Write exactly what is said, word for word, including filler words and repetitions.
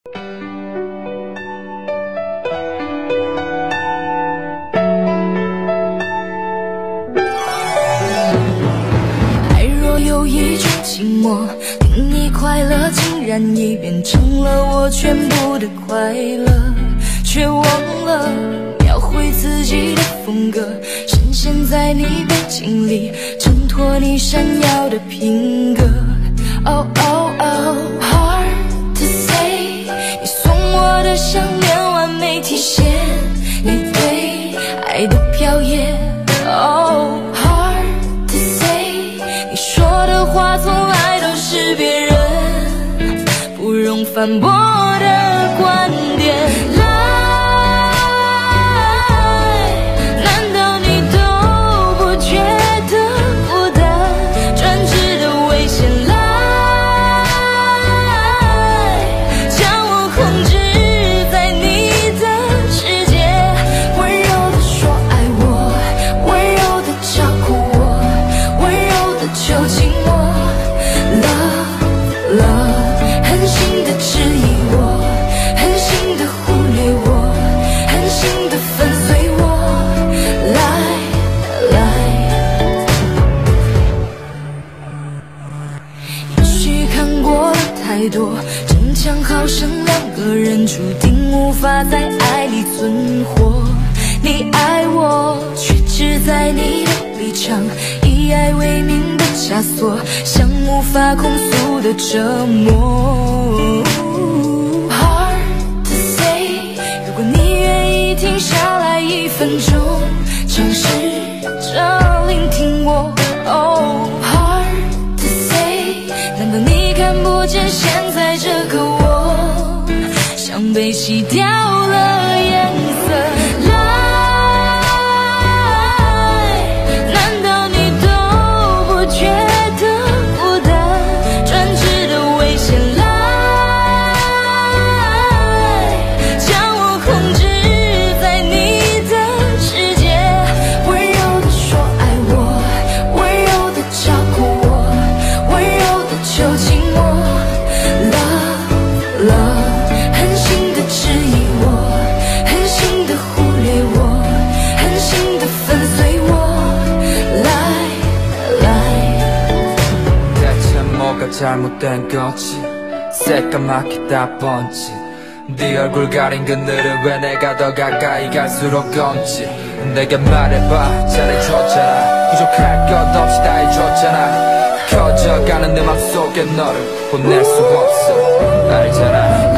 爱若有一种寂寞，令你快乐竟然已变成了我全部的快乐，却忘了描绘自己的风格，深陷在你背景里，衬托你闪耀的品格。Oh oh oh hard to say， 你送我的项链完美体现你对爱的表演。Oh hard to say， 你说的话从来都是别人不容反驳的观点。太多争强好胜，两个人注定无法在爱里存活。你爱我，却只在你的立场，以爱为名的枷锁，像无法控诉的折磨。Hard to say， 如果你愿意停下来一分钟，尝试着聆听我。Oh hard to say， 难道你看不见现在这个我像被洗掉了颜色？ 잘못된 거지 새까맣게 다 번지 네 얼굴 가린 그늘은 왜 내가 더 가까이 갈수록 검지 내게 말해봐 잘해줬잖아 부족할 것 없이 다 해줬잖아 커져가는 내 맘속에 너를 보낼 수 없어 알잖아